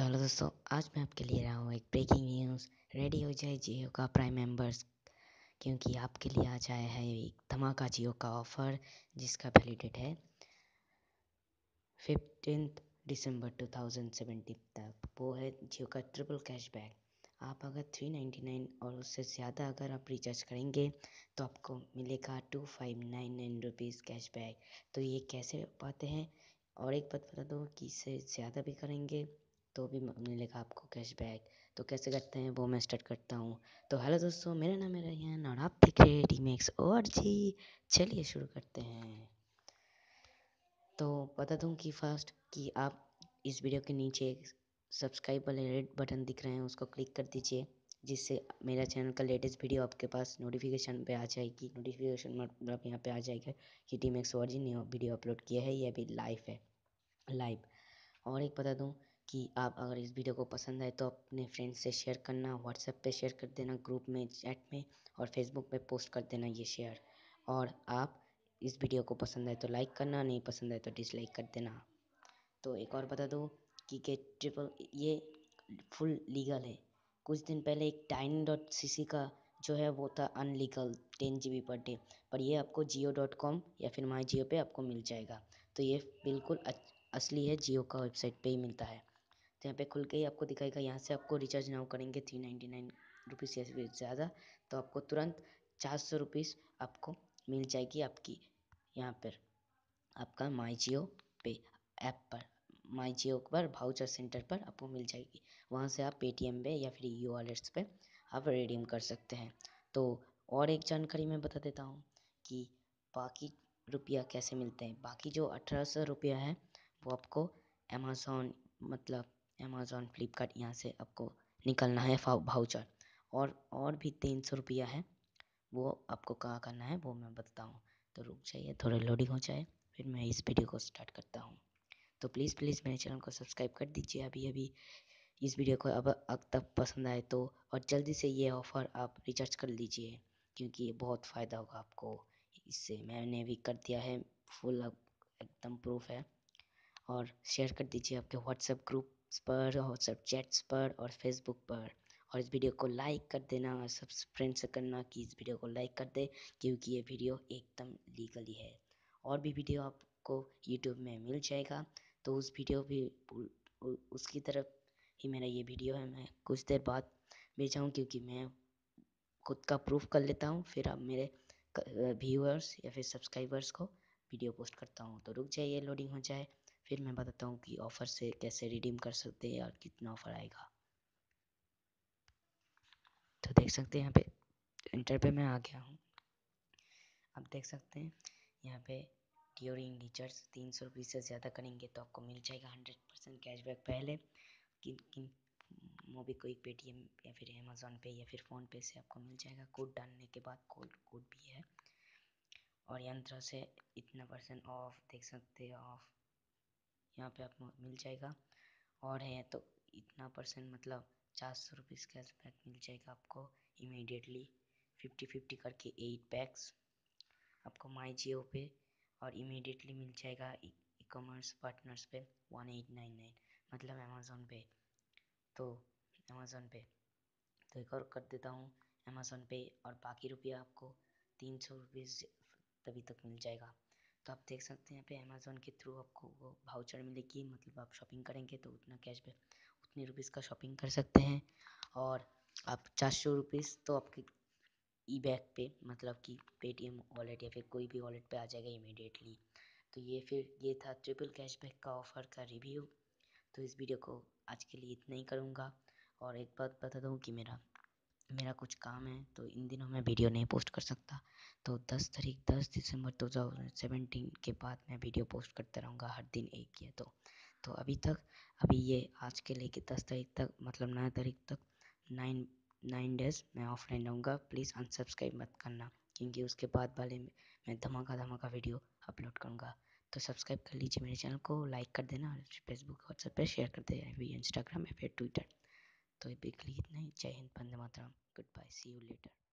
तो हेलो दोस्तों, आज मैं आपके लिए रहा हूँ एक ब्रेकिंग न्यूज़। रेडी हो जाए जियो का प्राइम मेंबर्स, क्योंकि आपके लिए आ जाए है एक धमाका जियो का ऑफ़र जिसका वैलिडेट है 15 दिसंबर 2017 तक। वो है जियो का ट्रिपल कैशबैक। आप अगर 399 और उससे ज़्यादा अगर आप रिचार्ज करेंगे तो आपको मिलेगा 2599 रुपीज़ कैशबैक। तो ये कैसे पाते हैं, और एक बात बता दो कि इससे ज़्यादा भी करेंगे तो भी मिलेगा आपको कैशबैक। तो कैसे करते हैं वो मैं स्टार्ट करता हूँ। तो हेलो दोस्तों, मेरा नाम है रेहान और आप देख रहे हैं डीमेक्स और जी। चलिए शुरू करते हैं। तो बता दूं कि फर्स्ट कि आप इस वीडियो के नीचे सब्सक्राइब वाले रेड बटन दिख रहे हैं, उसको क्लिक कर दीजिए, जिससे मेरा चैनल का लेटेस्ट वीडियो आपके पास नोटिफिकेशन पे आ जाएगी। नोटिफिकेशन मतलब यहाँ पे आ जाएगा कि डीमेक्स और जी ने वीडियो अपलोड किया है, ये अभी लाइव है, लाइव। और एक बता दूं कि आप अगर इस वीडियो को पसंद आए तो अपने फ्रेंड्स से शेयर करना, व्हाट्सएप पे शेयर कर देना, ग्रुप में, चैट में, और फेसबुक पे पोस्ट कर देना ये शेयर। और आप इस वीडियो को पसंद आए तो लाइक करना, नहीं पसंद आए तो डिसलाइक कर देना। तो एक और बता दो कि गेट ट्रिपल ये फुल लीगल है। कुछ दिन पहले एक tiny.cc का जो है वो था अनलीगल 10 GB पर डे, पर ये आपको jio.com या फिर माई जियो पे आपको मिल जाएगा। तो ये बिल्कुल असली है, जियो का वेबसाइट पे ही मिलता है। तो यहाँ पे खुल के ही आपको दिखाएगा, यहाँ से आपको रिचार्ज नाउ करेंगे 399 रुपीज़ या फिर ज़्यादा तो आपको तुरंत 400 रुपीज़ आपको मिल जाएगी आपकी यहाँ पर आपका माई जियो पे ऐप पर, माई जियो पर भाउचर सेंटर पर आपको मिल जाएगी। वहाँ से आप पेटीएम पे या फिर यू वॉलेट्स पे आप रिडीम कर सकते हैं। तो और एक जानकारी मैं बता देता हूँ कि बाकी रुपया कैसे मिलते हैं। बाकी जो 1800 रुपया है वो आपको अमेज़ॉन मतलब अमेज़ॉन फ्लिपकार्ट यहाँ से आपको निकलना है भाउचर। और भी 300 रुपया है, वो आपको कहाँ करना है वो मैं बताता हूँ। तो रुक जाइए, थोड़ा लोडिंग हो जाए, फिर मैं इस वीडियो को स्टार्ट करता हूँ। तो प्लीज़ मेरे चैनल को सब्सक्राइब कर दीजिए अभी अभी इस वीडियो को अब तक पसंद आए तो, और जल्दी से ये ऑफ़र आप रिचार्ज कर लीजिए, क्योंकि ये बहुत फ़ायदा होगा आपको इससे। मैंने भी कर दिया है फुल, अब एकदम प्रूफ है। और शेयर कर दीजिए आपके व्हाट्सएप ग्रुप्स पर, व्हाट्सएप चैट्स पर और फेसबुक पर। और इस वीडियो को लाइक कर देना और सब फ्रेंड से करना कि इस वीडियो को लाइक कर दे, क्योंकि ये वीडियो एकदम लीगली है। और भी वीडियो आपको यूट्यूब में मिल जाएगा, तो उस वीडियो भी उसकी तरफ ही मेरा ये वीडियो है, मैं कुछ देर बाद भेजाऊँ, क्योंकि मैं खुद का प्रूफ कर लेता हूँ, फिर अब मेरे व्यूअर्स या फिर सब्सक्राइबर्स को वीडियो पोस्ट करता हूँ। तो रुक जाइए, लोडिंग हो जाए, फिर मैं बताता हूँ कि ऑफ़र से कैसे रिडीम कर सकते हैं और कितना ऑफ़र आएगा। तो देख सकते हैं यहाँ पे इंटर पे मैं आ गया हूँ। अब देख सकते हैं यहाँ पे ड्यूरिंग रिचार्ज 300 रुपये से ज़्यादा करेंगे तो आपको मिल जाएगा 100% कैशबैक। पहले किन मोबीक्विक, पेटीएम या फिर अमेज़ॉन पे या फिर फ़ोन पे से आपको मिल जाएगा। कोड डालने के बाद कोड भी है, और यंत्र से इतना % ऑफ देख सकते हैं, ऑफ यहाँ पे आपको मिल जाएगा। और है तो इतना % मतलब 400 रुपीज़ कैशबैक मिल जाएगा आपको इमीडिएटली। 50-50 करके 8 पैक्स आपको माई जियो पे, और इमीडिएटली मिल जाएगा ई कॉमर्स पार्टनर्स पे 1899 मतलब अमेज़ॉन पे। तो अमेज़ॉन पे तो एक और कर देता हूँ अमेज़ॉन पे, और बाकी रुपया आपको 300 रुपीज़ तभी तक मिल जाएगा। तो आप देख सकते हैं यहाँ पे अमेज़ॉन के थ्रू आपको वो भाउचर मिलेगी, मतलब आप शॉपिंग करेंगे तो उतना कैशबैक, उतनी रुपीज़ का शॉपिंग कर सकते हैं। और आप 400 रुपीज़ तो आपके ई बैग पे मतलब कि पेटीएम वॉलेट या फिर कोई भी वॉलेट पे आ जाएगा इमीडिएटली। तो ये था ट्रिपल कैशबैक का ऑफ़र का रिव्यू। तो इस वीडियो को आज के लिए इतना ही करूँगा। और एक बात बता दूँ कि मेरा कुछ काम है, तो इन दिनों मैं वीडियो नहीं पोस्ट कर सकता। तो 10 दिसंबर 2017 के बाद मैं वीडियो पोस्ट करता रहूँगा हर दिन एक या दो। तो अभी ये आज के लेके 10 तारीख तक मतलब 9 तारीख तक 9 डेज़ मैं ऑफलाइन रहूँगा। प्लीज़ अनसब्सक्राइब मत करना, क्योंकि उसके बाद वाले में मैं धमाका वीडियो अपलोड करूँगा। तो सब्सक्राइब कर लीजिए मेरे चैनल को, लाइक कर देना, फेसबुक व्हाट्सएप पे शेयर कर देना, फिर इंस्टाग्राम या फिर ट्विटर। तो ये इतना ही। जय हिंद, वंदे मातरम, good bye, see you letter.